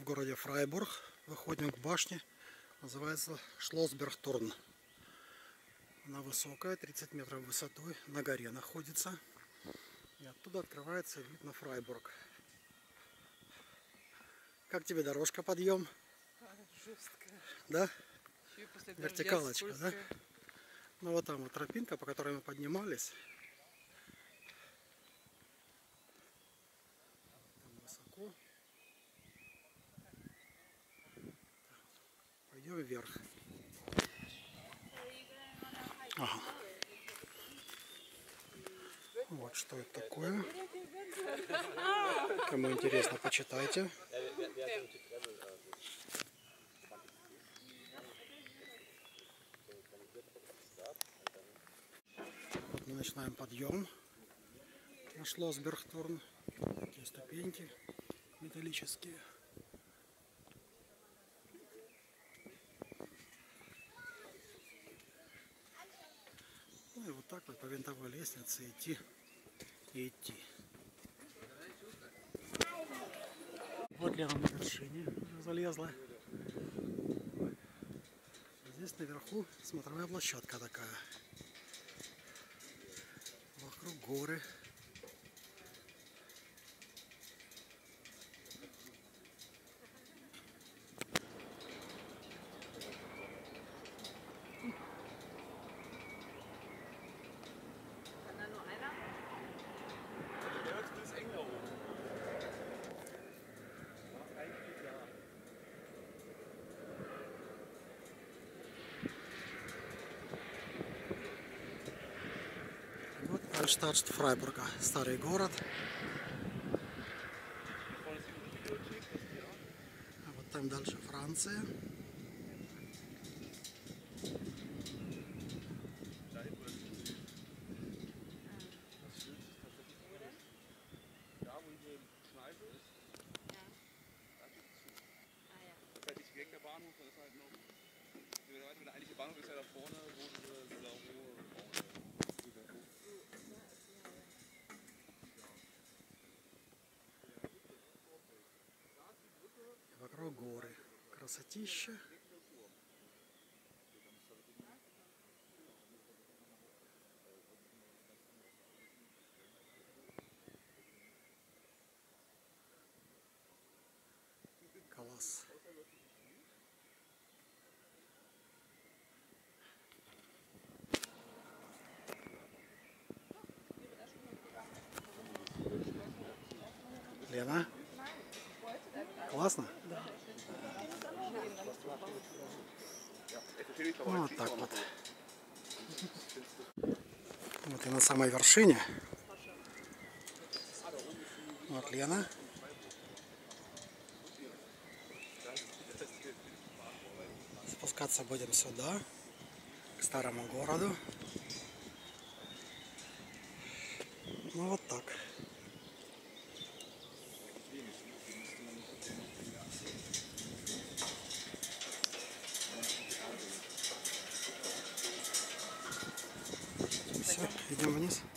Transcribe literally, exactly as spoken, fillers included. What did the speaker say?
в городе Фрайбург. Выходим к башне. Называется Шлоссбергтурм. Она высокая, тридцать метров высотой. На горе находится. И оттуда открывается вид на Фрайбург. Как тебе дорожка, подъем? Жесткая. Да? Вертикалочка, да? Ну вот там вот тропинка, по которой мы поднимались. Там высоко. Пойдем вверх. Ага. Вот что это такое. Кому интересно, почитайте. Вот мы начинаем подъем на Шлоссбергтурм. Такие ступеньки металлические. Ну и вот так вот по винтовой лестнице идти и идти. Вот Лена на вершине уже залезла. Здесь наверху смотровая площадка такая. Вокруг горы. Вот Альтштадт Фрайбурга, старый город. А вот там дальше Франция. Вокруг горы. Красотища. Класс. Лена? Классно? Да. Ну, вот так вот. Вот и на самой вершине. Вот Лена. Спускаться будем сюда, к старому городу. Ну вот так. Все, идем вниз.